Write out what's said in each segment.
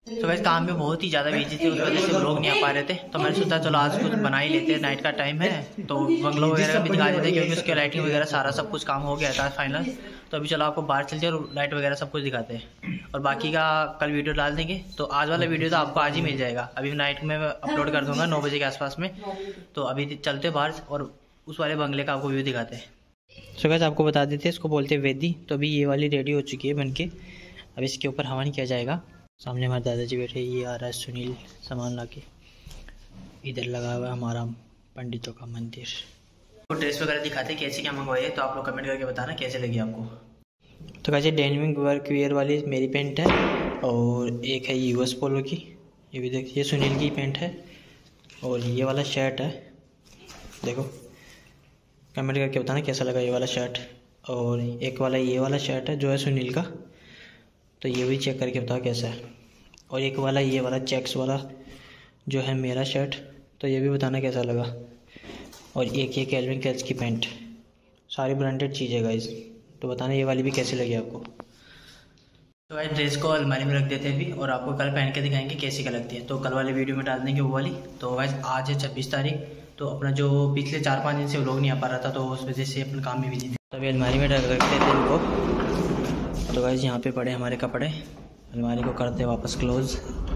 तो वैसे काम में बहुत ही ज़्यादा बिजी थे, उस वजह से लोग नहीं आ पा रहे थे। तो मैंने सोचा चलो आज कुछ बना ही लेते हैं, नाइट का टाइम है तो बंगलो वगैरह भी दिखा देते हैं, क्योंकि उसकी लाइटिंग वगैरह सारा सब कुछ काम हो गया था फाइनल। तो अभी चलो आपको बाहर चलते हैं और लाइट वगैरह सब कुछ दिखाते हैं, और बाकी का कल वीडियो डाल देंगे। तो आज वाला वीडियो तो आपको आज ही मिल जाएगा, अभी नाइट में अपलोड कर दूंगा 9 बजे के आसपास में। तो अभी चलते बाहर और उस वाले बंगले का आपको व्यू दिखाते हैं। सो गाइस आपको बता देते हैं, इसको बोलते हैं वेदी। तो अभी ये वाली रेडी हो चुकी है बनके, अब इसके ऊपर हवन किया जाएगा। सामने हमारे दादाजी बैठे, ये आ रहा है सुनील सामान लाके, इधर लगा हुआ है हमारा पंडितों का मंदिर। तो ड्रेस वगैरह दिखाते हैं कैसे क्या मंगवाई है, तो आप लोग कमेंट करके बताना कैसे लगी आपको। तो कैसे डेनिम वर्क वेयर वाली मेरी पेंट है, और एक है यूएस पोलो की, ये भी देखिए सुनील की पेंट है, और ये वाला शर्ट है देखो, कमेंट करके बताना कैसा लगा ये वाला शर्ट। और एक वाला ये वाला शर्ट है जो है सुनील का, तो ये भी चेक करके बताओ कैसा है। और एक वाला ये वाला चेक्स वाला जो है मेरा शर्ट, तो ये भी बताना कैसा लगा। और एक ये कैल्विन क्लाइन की पैंट, सारी ब्रांडेड चीज़ें गाइस, तो बताना ये वाली भी कैसी लगी आपको। तो गाइस ड्रेस को अलमारी में रख देते हैं अभी, और आपको कल पहन के दिखाएंगे कैसी क्या लगती है। तो कल वाले वीडियो में डाल देंगे वो वाली। तो गाइस आज है 26 तारीख, तो अपना जो पिछले 4-5 दिन से व्लॉग नहीं आ पा रहा था, तो उस वजह से अपने काम में बिजी थे। तो अभी अलमारी में रख देते हैं इनको। तो गाइस यहाँ पे पड़े हमारे कपड़े, अलमारी को करते वापस क्लोज।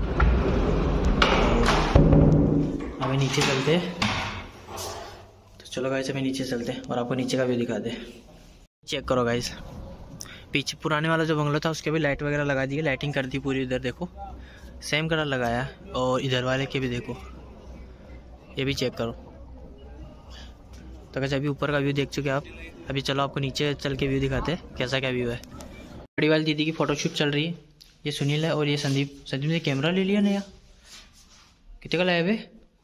अभी नीचे चलते, तो चलो गाइस अभी नीचे चलते और आपको नीचे का व्यू दिखा दे। चेक करो गाइस, पीछे पुराने वाला जो बंगला था उसके भी लाइट वगैरह लगा दी है, लाइटिंग कर दी पूरी। इधर देखो सेम कलर लगाया, और इधर वाले के भी देखो, ये भी चेक करो। तो कैसे अभी ऊपर का व्यू देख चुके आप, अभी चलो आपको नीचे चल के व्यू दिखाते हैं कैसा क्या व्यू है। बड़ी वाली दीदी की फ़ोटोशूट चल रही है, ये सुनील है और ये संदीप। संदीप ने कैमरा ले लिया नया, कितने का लाया बे?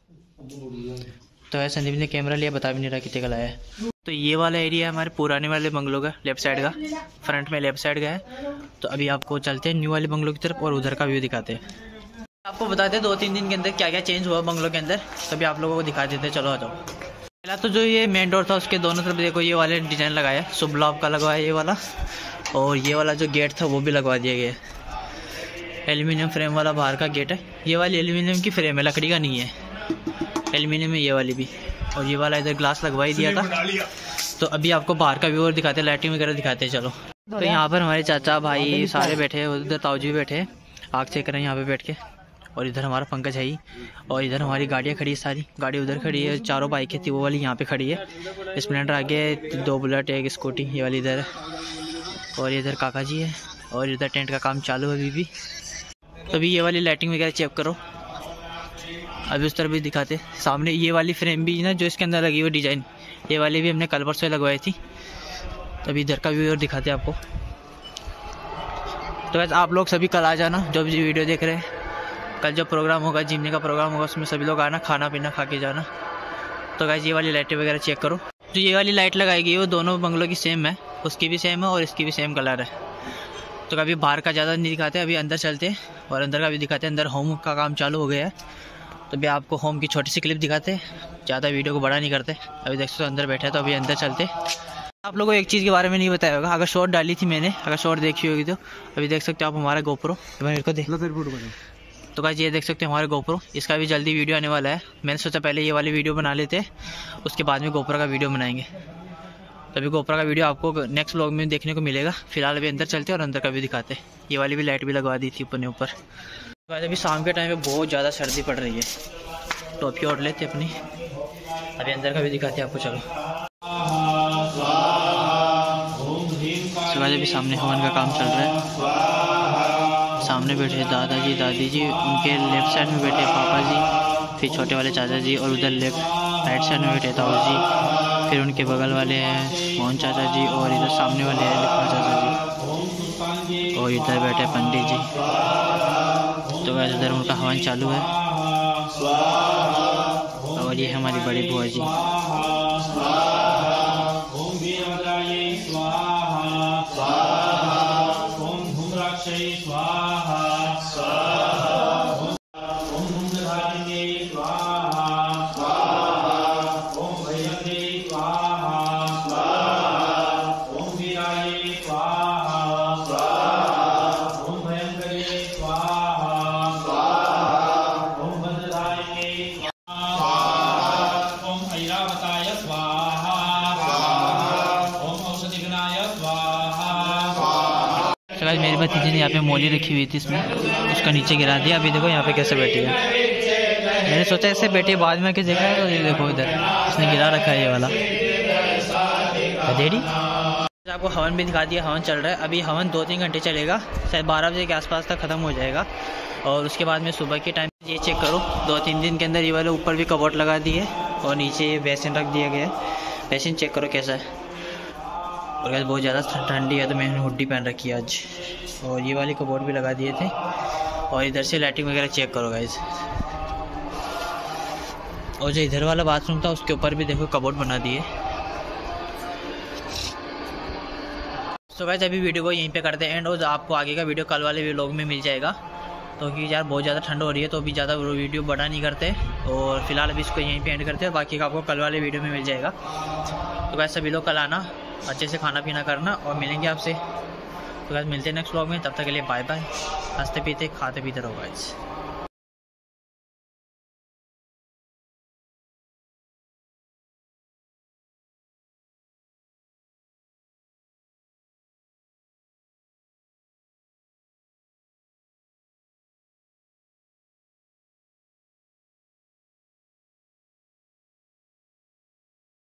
तो है संदीप ने कैमरा लिया, बता भी नहीं रहा कितने का लाया है। तो ये वाला एरिया है हमारे पुराने वाले बंगलों का, लेफ्ट साइड का, फ्रंट में लेफ्ट साइड का है। तो अभी आपको चलते हैं न्यू वाले बंगलों की तरफ और उधर का व्यू दिखाते हैं। आपको बताते हैं 2-3 दिन के अंदर क्या क्या चेंज हुआ बंगलों के अंदर, तभी आप लोगों को दिखा देते हैं। चलो आ जाओ। पहला तो जो ये मेन डोर था उसके दोनों तरफ देखो ये वाले डिज़ाइन लगाया, शुभ लाभ का लगवाया ये वाला, और ये वाला जो गेट था वो भी लगवा दिया गया है। एल्यूमिनियम फ्रेम वाला बाहर का गेट है, ये वाली एल्यूमिनियम की फ्रेम है, लकड़ी का नहीं है, एल्यूमिनियम है ये वाली भी। और ये वाला इधर ग्लास लगवा ही दिया था। तो अभी आपको बाहर का व्यू और दिखाते हैं, लाइटिंग वगैरह दिखाते हैं। चलो तो यहाँ पर हमारे चाचा भाई सारे बैठे हैं, उधर ताऊजी भी बैठे हैं, आग चेक कर रहे हैं यहाँ पे बैठ के। और इधर हमारा पंकज है ही, और इधर हमारी गाड़ियाँ खड़ी है, सारी गाड़ी उधर खड़ी है, चारों बाइकें थी वो वाली यहाँ पे खड़ी है, स्प्लेंडर आगे, 2 बुलेट, 1 स्कूटी, ये वाली इधर है। और इधर काका जी है, और इधर टेंट का काम चालू है अभी भी। तो अभी ये वाली लाइटिंग वगैरह चेक करो, अभी उस तरफ भी दिखाते। सामने ये वाली फ्रेम भी ना जो इसके अंदर लगी हुई डिज़ाइन, ये वाली भी हमने कल परसों लगवाई थी। तो अभी इधर का व्यू और दिखाते आपको। तो वैसे आप लोग सभी कल आ जाना, जो भी वीडियो देख रहे हैं। कल जो प्रोग्राम होगा, जिमने का प्रोग्राम होगा, उसमें सभी लोग आना, खाना पीना खा के जाना। तो गाइस ये वाली लाइटें वगैरह चेक करो, जो ये वाली लाइट लगाई गई है वो दोनों बंगलों की सेम है, उसकी भी सेम है और इसकी भी सेम कलर है। तो कभी बाहर का ज़्यादा नहीं दिखाते, अभी अंदर चलते हैं और अंदर का भी दिखाते हैं। अंदर होम का काम चालू हो गया है, तो अभी आपको होम की छोटी सी क्लिप दिखाते हैं, ज़्यादा वीडियो को बड़ा नहीं करते। अभी देख सकते हो अंदर बैठे हैं, तो अभी अंदर चलते। आप लोगों को एक चीज़ के बारे में नहीं बताया होगा, अगर शॉर्ट डाली थी मैंने, अगर शॉर्ट देखी होगी तो अभी देख सकते हो आप हमारा गोप्रो, मेरे को देख लो। तो गाइस ये देख सकते हैं हमारे गोप्रो, इसका भी जल्दी वीडियो आने वाला है। मैंने सोचा पहले ये वाली वीडियो बना लेते, उसके बाद में गोप्रो का वीडियो बनाएंगे। तो अभी गोप्रो का वीडियो आपको नेक्स्ट व्लॉग में देखने को मिलेगा। फिलहाल अभी अंदर चलते हैं और अंदर का भी दिखाते हैं। ये वाली भी लाइट भी लगवा दी थी ऊपर ने ऊपर। तो अभी शाम के टाइम पे बहुत ज़्यादा सर्दी पड़ रही है, टोपी ओढ़ लेते अपनी। अभी अंदर का भी दिखाते हैं आपको, चलो। अभी सामने हवन का काम चल रहा है, सामने बैठे दादाजी दादी जी, उनके लेफ्ट साइड में बैठे पापा जी, फिर छोटे वाले चाचा जी, और उधर लेफ्ट राइट साइड में बैठे ताऊ जी, फिर उनके बगल वाले हैं मोहन चाचा जी, और इधर सामने वाले हैं लिखा चाचा जी, और इधर बैठे पंडित जी। तो वैसे इधर उनका हवन चालू है, और ये हमारी बड़ी बुआ जी। भतीजे ने यहाँ पे मोली रखी हुई थी इसमें, उसका नीचे गिरा दिया। अभी देखो यहाँ पे कैसे बैठी है। मैंने सोचा ऐसे बैठी, बाद में आके देखा है तो ये देखो इधर इसने गिरा रखा है ये वाला डेडी। आपको हवन भी दिखा दिया, हवन चल रहा है। अभी हवन 2-3 घंटे चलेगा, शायद 12 बजे के आसपास तक ख़त्म हो जाएगा। और उसके बाद में सुबह के टाइम ये चेक करो, 2-3 दिन के अंदर ये वाले ऊपर भी कबोर्ड लगा दिए और नीचे ये बेसिन रख दिया गया है। बेसिन चेक करो कैसा है। और गाइस बहुत ज़्यादा ठंडी है तो मैंने हुड्डी पहन रखी है आज। और ये वाली कबोर्ड भी लगा दिए थे। और इधर से लाइटिंग वगैरह चेक करो गाइस। और जो इधर वाला बाथरूम था उसके ऊपर भी देखो कबोर्ड बना दिए। तो गाइस अभी वीडियो को यहीं पे करते हैं एंड। और आपको आगे का वीडियो कल वाले व्लॉग में मिल जाएगा, तो क्योंकि यार बहुत ज़्यादा ठंड हो रही है तो अभी ज़्यादा वीडियो बड़ा नहीं करते। और फिलहाल अभी इसको यहीं पे एंड करते हैं, बाकी का आपको कल वाले वीडियो में मिल जाएगा। तो गाइस सभी लोग कल आना, अच्छे से खाना पीना करना और मिलेंगे आपसे। तो गाइस मिलते हैं नेक्स्ट व्लॉग में, तब तक के लिए बाय बाय। हंसते पीते खाते पीते रहो गाइस।